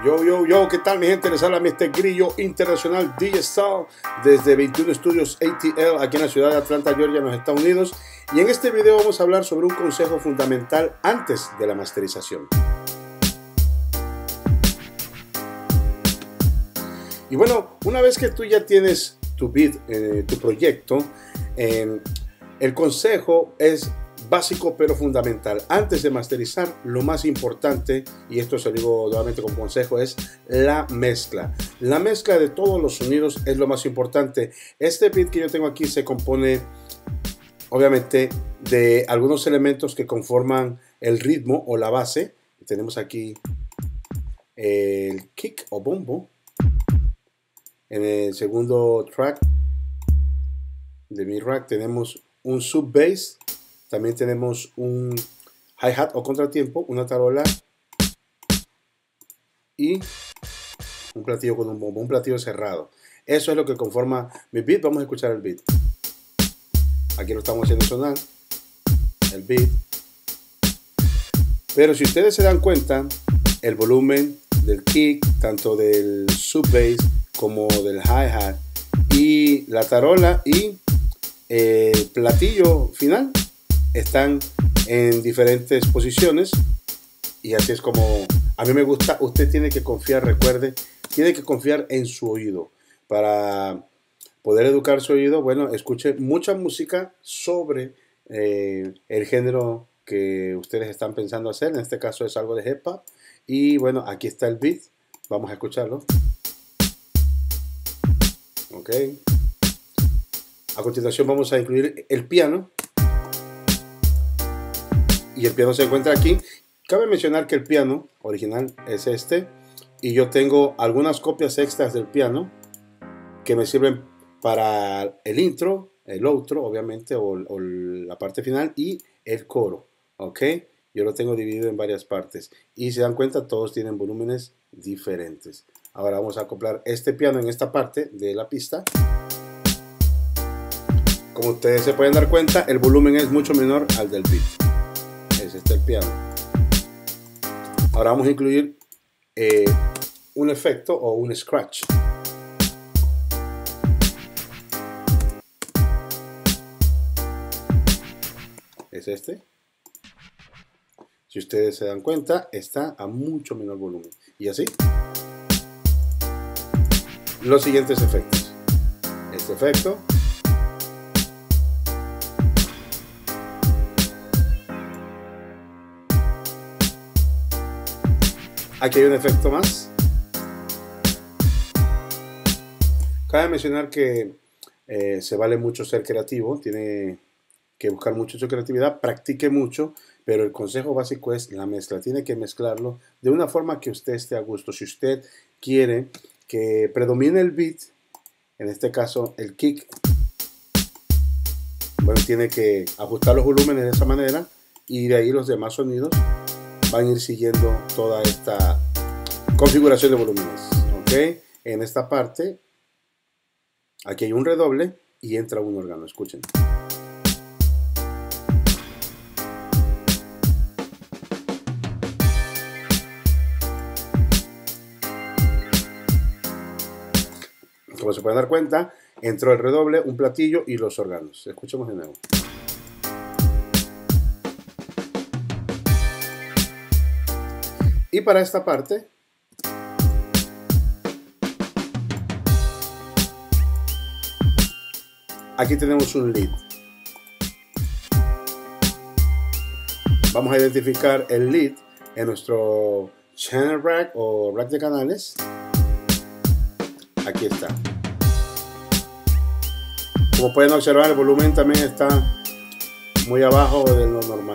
Yo, ¿qué tal mi gente? Les habla Mr. Grillo Internacional DJ Sound desde 21 Studios ATL aquí en la ciudad de Atlanta, Georgia, en los Estados Unidos. Y en este video vamos a hablar sobre un consejo fundamental antes de la masterización. Y bueno, una vez que tú ya tienes tu beat, tu proyecto, el consejo es básico pero fundamental. Antes de masterizar, lo más importante, y esto se lo digo nuevamente como consejo, es la mezcla. La mezcla de todos los sonidos es lo más importante. Este beat que yo tengo aquí se compone obviamente de algunos elementos que conforman el ritmo o la base. Tenemos aquí el kick o bombo. En el segundo track de mi rack tenemos un sub bass. También tenemos un hi-hat o contratiempo, una tarola y un platillo con un bombo, un platillo cerrado. Eso es lo que conforma mi beat. Vamos a escuchar el beat. Aquí lo estamos haciendo sonar, el beat. Pero si ustedes se dan cuenta, el volumen del kick, tanto del sub bass como del hi-hat y la tarola y el platillo final están en diferentes posiciones, y así es como a mí me gusta. Usted tiene que confiar, recuerde, tiene que confiar en su oído para poder educar su oído. Bueno, escuche mucha música sobre el género que ustedes están pensando hacer. En este caso es algo de hip hop. Y bueno, aquí está el beat, vamos a escucharlo. Ok, a continuación vamos a incluir el piano. Y el piano se encuentra aquí. Cabe mencionar que el piano original es este, y yo tengo algunas copias extras del piano que me sirven para el intro, el outro obviamente, o la parte final, y el coro. Ok, yo lo tengo dividido en varias partes, y si se dan cuenta todos tienen volúmenes diferentes. Ahora vamos a acoplar este piano en esta parte de la pista. Como ustedes se pueden dar cuenta, el volumen es mucho menor al del beat. Este es el piano. Ahora vamos a incluir un efecto o un scratch. Es este. Si ustedes se dan cuenta, está a mucho menor volumen. Y así los siguientes efectos. Este efecto. Aquí hay un efecto más. Cabe mencionar que se vale mucho ser creativo, tiene que buscar mucho su creatividad, practique mucho, pero el consejo básico es la mezcla. Tiene que mezclarlo de una forma que usted esté a gusto. Si usted quiere que predomine el beat, en este caso el kick, bueno, tiene que ajustar los volúmenes de esa manera, y de ahí los demás sonidos van a ir siguiendo toda esta configuración de volúmenes. Ok, en esta parte aquí hay un redoble y entra un órgano. Escuchen. Como se pueden dar cuenta, entró el redoble, un platillo y los órganos. Escuchemos de nuevo. Y para esta parte, aquí tenemos un lead. Vamos a identificar el lead en nuestro channel rack o rack de canales. Aquí está. Como pueden observar, el volumen también está muy abajo de lo normal.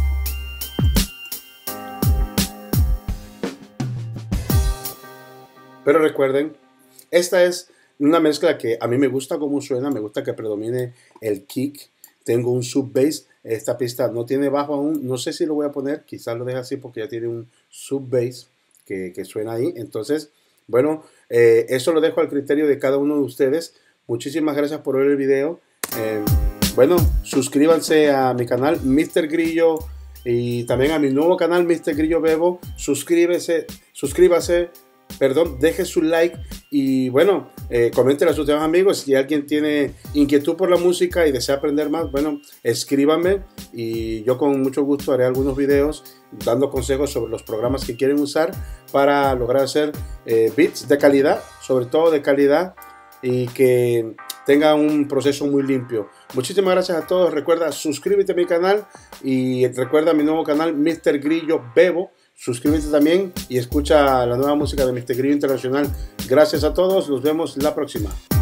Pero recuerden, esta es una mezcla que a mí me gusta cómo suena, me gusta que predomine el kick. Tengo un sub bass, esta pista no tiene bajo aún, no sé si lo voy a poner, quizás lo deje así porque ya tiene un sub bass que suena ahí. Entonces, bueno, eso lo dejo al criterio de cada uno de ustedes. Muchísimas gracias por ver el video. Bueno, suscríbanse a mi canal Mr. Grillo y también a mi nuevo canal Mr. Grillo Bebo. Suscríbase, perdón, deje su like y bueno, coméntenle a sus demás amigos. Si alguien tiene inquietud por la música y desea aprender más, bueno, escríbanme y yo con mucho gusto haré algunos videos dando consejos sobre los programas que quieren usar para lograr hacer beats de calidad, sobre todo de calidad, y que tenga un proceso muy limpio. Muchísimas gracias a todos. Recuerda, suscríbete a mi canal y recuerda mi nuevo canal Mr. Grillo Bebo. Suscríbete también y escucha la nueva música de Mr. Grillo Internacional. Gracias a todos, nos vemos la próxima.